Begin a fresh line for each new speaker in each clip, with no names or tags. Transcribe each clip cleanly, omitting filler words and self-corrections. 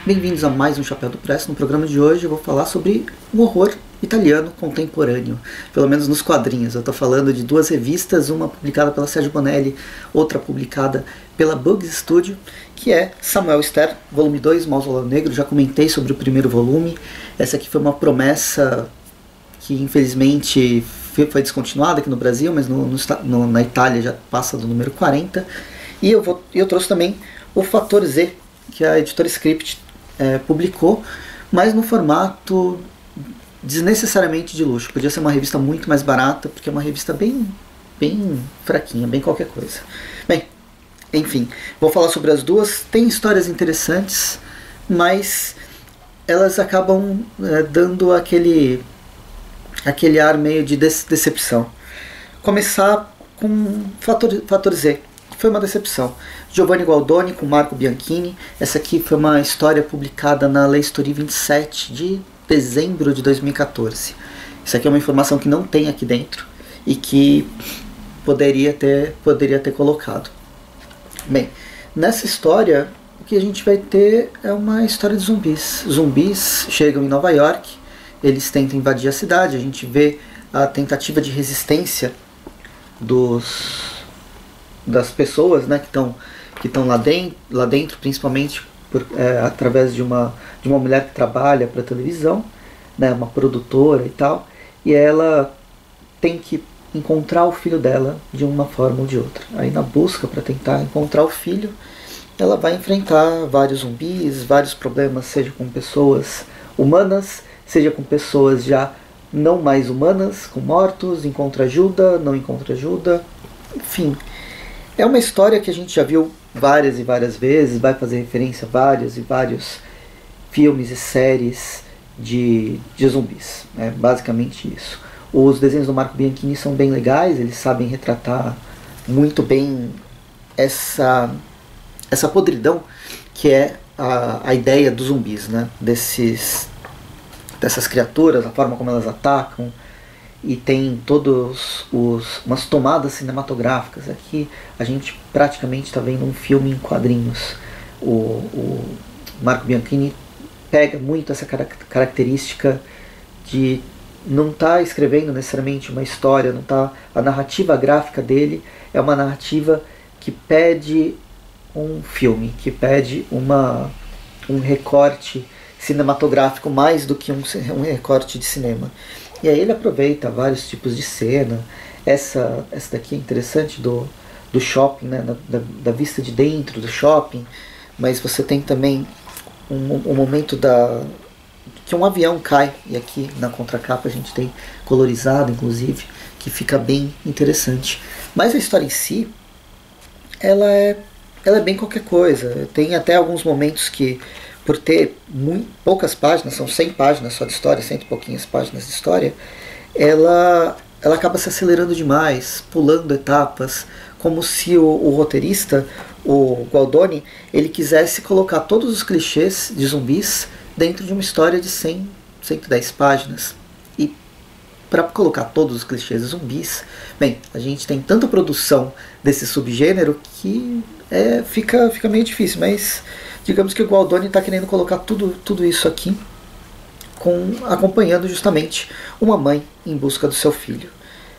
Bem-vindos a mais um Chapéu do Press. No programa de hoje eu vou falar sobre um horror italiano contemporâneo, pelo menos nos quadrinhos. Eu estou falando de duas revistas, uma publicada pela Sergio Bonelli, outra publicada pela Bugs Studio, que é Samuel Stern, volume 2, Mausoléu Negro. Já comentei sobre o primeiro volume. Essa aqui foi uma promessa que infelizmente foi descontinuada aqui no Brasil, mas na Itália já passa do número 40. E eu trouxe também o Fator Z, que a editora Script publicou, mas no formato desnecessariamente de luxo. Podia ser uma revista muito mais barata, porque é uma revista bem fraquinha, bem qualquer coisa. Bem, enfim, vou falar sobre as duas. Tem histórias interessantes, mas elas acabam dando aquele ar meio de decepção. Começar com Fator Z, que foi uma decepção. Giovanni Gualdoni com Marco Bianchini. Essa aqui foi uma história publicada na Lei Story 27 de dezembro de 2014. Isso aqui é uma informação que não tem aqui dentro e que poderia ter colocado. Bem, nessa história o que a gente vai ter é uma história de zumbis. Zumbis chegam em Nova York, eles tentam invadir a cidade. A gente vê a tentativa de resistência das pessoas, né, que estão lá dentro, principalmente através de uma mulher que trabalha para a televisão, né, uma produtora e tal, e ela tem que encontrar o filho dela de uma forma ou de outra. Aí na busca para tentar encontrar o filho, ela vai enfrentar vários zumbis, vários problemas, seja com pessoas humanas, seja com pessoas já não mais humanas, com mortos, encontra ajuda, não encontra ajuda, enfim. É uma história que a gente já viu várias e várias vezes, vai fazer referência a vários e vários filmes e séries de zumbis. É basicamente isso. Os desenhos do Marco Bianchini são bem legais, eles sabem retratar muito bem essa podridão que é a ideia dos zumbis, né? Dessas criaturas, a forma como elas atacam. E tem umas tomadas cinematográficas. Aqui a gente praticamente está vendo um filme em quadrinhos. O Marco Bianchini pega muito essa característica de não estar escrevendo necessariamente uma história, a narrativa gráfica dele é uma narrativa que pede um filme, que pede um recorte cinematográfico mais do que um recorte de cinema. E aí ele aproveita vários tipos de cena. Essa daqui é interessante do shopping, né? Da vista de dentro do shopping. Mas você tem também um momento que um avião cai. E aqui na contracapa a gente tem colorizado, inclusive, que fica bem interessante. Mas a história em si, ela é bem qualquer coisa. Tem até alguns momentos que, por ter poucas páginas, são 100 páginas só de história, 100 e pouquinhas páginas de história, ela acaba se acelerando demais, pulando etapas, como se o roteirista, o Gualdoni, ele quisesse colocar todos os clichês de zumbis dentro de uma história de 100, 110 páginas. E para colocar todos os clichês de zumbis, bem, a gente tem tanta produção desse subgênero que fica meio difícil, mas digamos que o Gualdoni está querendo colocar tudo isso aqui, acompanhando justamente uma mãe em busca do seu filho.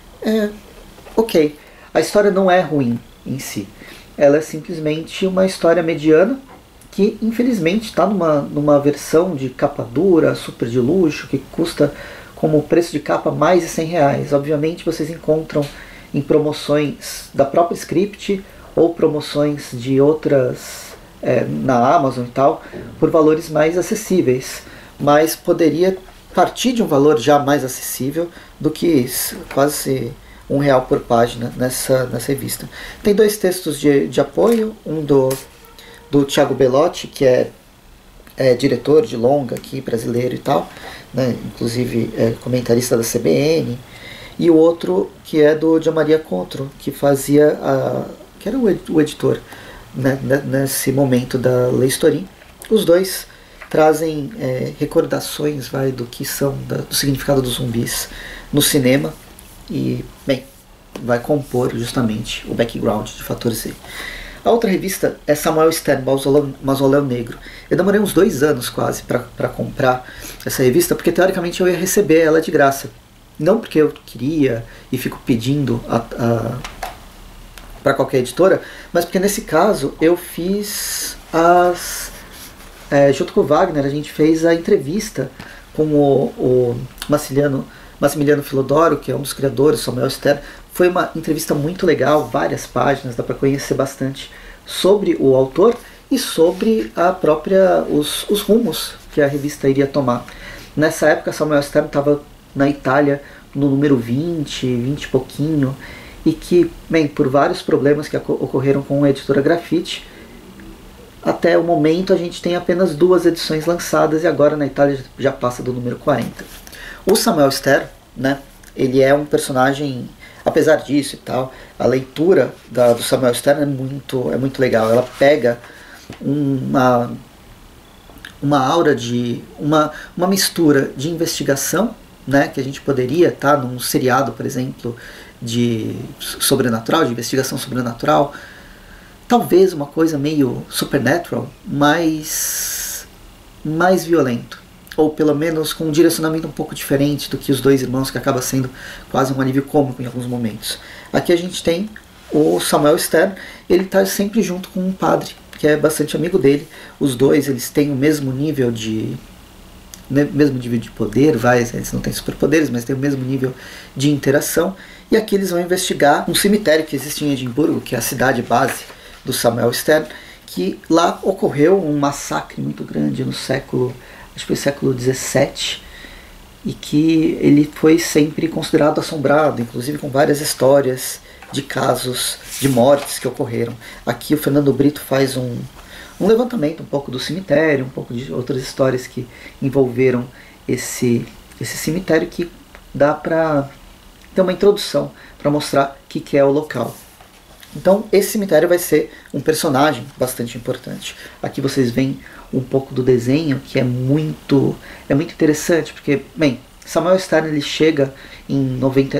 Ok, a história não é ruim em si, ela é simplesmente uma história mediana que infelizmente está numa versão de capa dura, super de luxo, que custa como preço de capa mais de R$100. Obviamente vocês encontram em promoções da própria Script ou promoções de outras na Amazon e tal, por valores mais acessíveis, mas poderia partir de um valor já mais acessível do que quase R$1 por página nessa revista. Tem dois textos de apoio, um do Thiago Bellotti, que é diretor de longa aqui, brasileiro e tal, né, inclusive comentarista da CBN, e o outro que é do Gianmaria Contro, que que era o editor, né, nesse momento da Lei Story. Os dois trazem recordações do que são do significado dos zumbis no cinema e, bem, vai compor justamente o background de Fator Z. A outra revista é Samuel Stern, Mausoléu Negro. Eu demorei uns 2 anos quase para comprar essa revista, porque teoricamente eu ia receber ela de graça. Não porque eu queria e fico pedindo para qualquer editora, mas porque nesse caso eu fiz junto com o Wagner, a gente fez a entrevista com o Massimiliano Filodoro, que é um dos criadores, Samuel Stern. Foi uma entrevista muito legal, várias páginas, dá para conhecer bastante sobre o autor e sobre os rumos que a revista iria tomar. Nessa época, Samuel Stern estava na Itália no número 20 e pouquinho, e que, bem, por vários problemas que ocorreram com a editora Grafite, até o momento a gente tem apenas 2 edições lançadas, e agora na Itália já passa do número 40. O Samuel Stern, né, ele é um personagem, apesar disso e tal, a leitura do Samuel Stern é muito legal. Ela pega uma aura de uma mistura de investigação, né, que a gente poderia estar num seriado, por exemplo, de sobrenatural, de investigação sobrenatural, talvez uma coisa meio supernatural, mais violento, ou pelo menos com um direcionamento um pouco diferente do que Os Dois Irmãos, que acaba sendo quase um alívio cômico em alguns momentos. Aqui a gente tem o Samuel Stern, ele está sempre junto com um padre, que é bastante amigo dele. Os dois, eles têm o mesmo nível de poder, eles não têm superpoderes, mas têm o mesmo nível de interação. E aqui eles vão investigar um cemitério que existe em Edimburgo, que é a cidade base do Samuel Stern, que lá ocorreu um massacre muito grande no século XVII, e que ele foi sempre considerado assombrado, inclusive com várias histórias de casos de mortes que ocorreram. Aqui o Fernando Brito faz um levantamento um pouco do cemitério, um pouco de outras histórias que envolveram esse cemitério, que dá para ter uma introdução para mostrar o que é o local. Então esse cemitério vai ser um personagem bastante importante. Aqui vocês veem um pouco do desenho, que é muito interessante, porque, bem, Samuel Stern ele chega em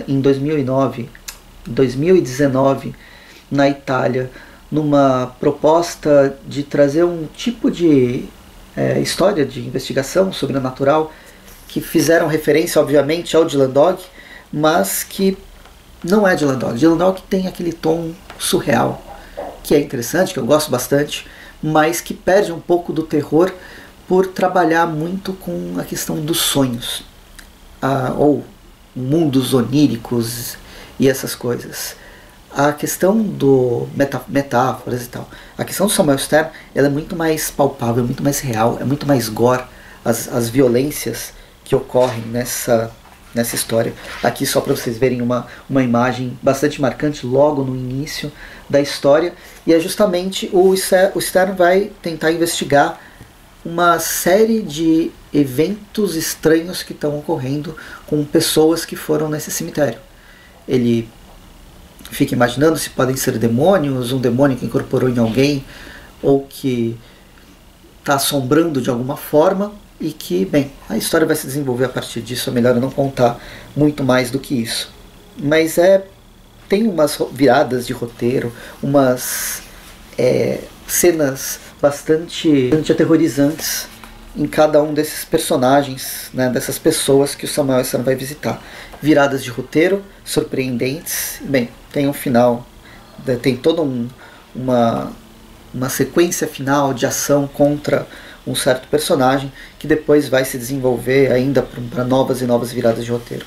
2019 na Itália, numa proposta de trazer um tipo de história de investigação sobrenatural, que fizeram referência, obviamente, ao Dylan Dog, mas que não é Dylan Dog. Dylan Dog tem aquele tom surreal, que é interessante, que eu gosto bastante, mas que perde um pouco do terror por trabalhar muito com a questão dos sonhos, ou mundos oníricos e essas coisas. A questão do metáforas e tal, a questão do Samuel Stern, ela é muito mais palpável, muito mais real, é muito mais gore, as violências que ocorrem nessa história. Aqui só para vocês verem uma imagem bastante marcante logo no início da história, e é justamente o Stern vai tentar investigar uma série de eventos estranhos que estão ocorrendo com pessoas que foram nesse cemitério. Ele fica imaginando se podem ser demônios, um demônio que incorporou em alguém, ou que está assombrando de alguma forma, e que, bem, a história vai se desenvolver a partir disso. É melhor eu não contar muito mais do que isso. Mas tem umas viradas de roteiro, umas cenas bastante aterrorizantes em cada um desses personagens, né, dessas pessoas que o Samuel Stern vai visitar. Viradas de roteiro, surpreendentes. Bem, tem um final, tem toda uma sequência final de ação contra um certo personagem, que depois vai se desenvolver ainda para novas e novas viradas de roteiro.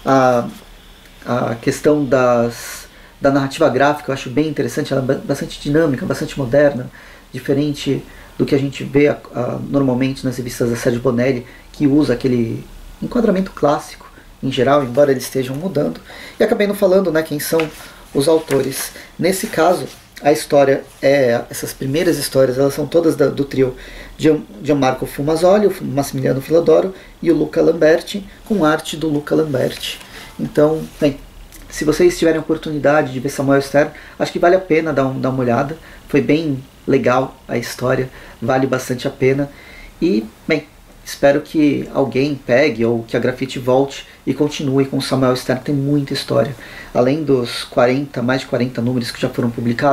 A questão da narrativa gráfica eu acho bem interessante, ela é bastante dinâmica, bastante moderna, diferente do que a gente vê normalmente nas revistas da Sergio Bonelli, que usa aquele enquadramento clássico em geral, embora eles estejam mudando. E acabei não falando, né, quem são os autores. Nesse caso, a história essas primeiras histórias, elas são todas do trio Gianmarco Fumasoli, o Massimiliano Filodoro e o Luca Lamberti, com arte do Luca Lamberti. Então, bem, se vocês tiverem a oportunidade de ver Samuel Stern, acho que vale a pena dar uma olhada. Foi bem legal a história, vale bastante a pena. E, bem, espero que alguém pegue, ou que a Grafite volte e continue com o Samuel Stern. Tem muita história. Além dos mais de 40 números que já foram publicados,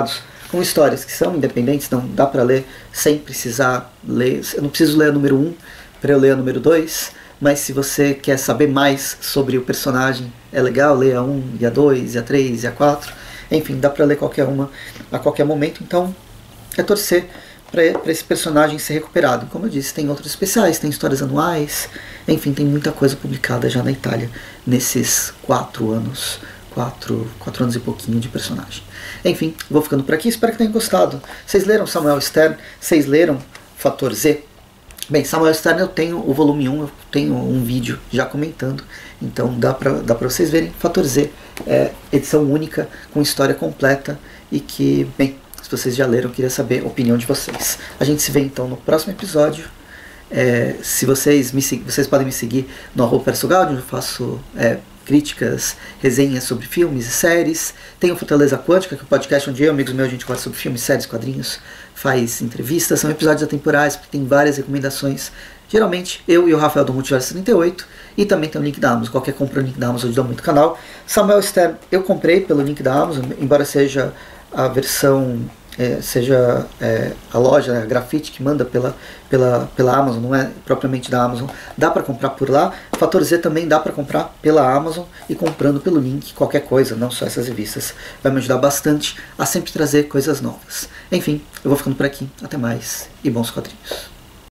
com histórias que são independentes, não dá para ler sem precisar ler. Eu não preciso ler a número 1 para eu ler a número 2, mas se você quer saber mais sobre o personagem, é legal ler a 1 e a 2 e a 3 e a 4. Enfim, dá para ler qualquer uma a qualquer momento, então é torcer para esse personagem ser recuperado. Como eu disse, tem outros especiais, tem histórias anuais, enfim, tem muita coisa publicada já na Itália nesses 4 anos. 4 anos e pouquinho de personagem. Enfim, vou ficando por aqui, espero que tenham gostado. Vocês leram Samuel Stern? Vocês leram Fator Z? Bem, Samuel Stern eu tenho o volume 1, eu tenho um vídeo já comentando, então dá pra vocês verem. Fator Z é edição única, com história completa e que, bem, se vocês já leram, eu queria saber a opinião de vocês. A gente se vê então no próximo episódio. Se vocês podem me seguir no @PersoGaudio, onde eu faço críticas, resenhas sobre filmes e séries. Tem o Fortaleza Quântica, que é um podcast onde eu e amigos meus a gente conversa sobre filmes, séries, quadrinhos, faz entrevistas, são episódios atemporais, porque tem várias recomendações. Geralmente eu e o Rafael do Multiverso 38, e também tem o link da Amazon. Qualquer compra no link da Amazon ajuda muito o canal. Samuel Stern eu comprei pelo link da Amazon, embora seja a versão, a loja, né, a Grafite, que manda pela Amazon, não é propriamente da Amazon, dá para comprar por lá. Fator Z também dá para comprar pela Amazon, e comprando pelo link, qualquer coisa, não só essas revistas, vai me ajudar bastante a sempre trazer coisas novas. Enfim, eu vou ficando por aqui, até mais e bons quadrinhos.